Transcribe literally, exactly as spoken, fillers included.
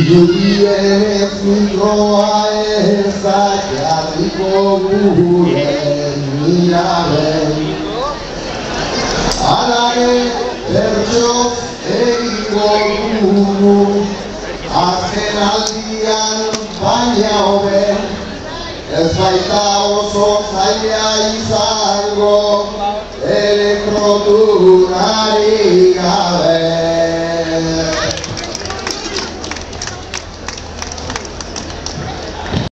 Iudienez mikroa ezak jarriko gure miraben. Alare bertsoz egingo dugu, azken aldian baina hobe, ez baita oso zaila izango elektrodunari gabe.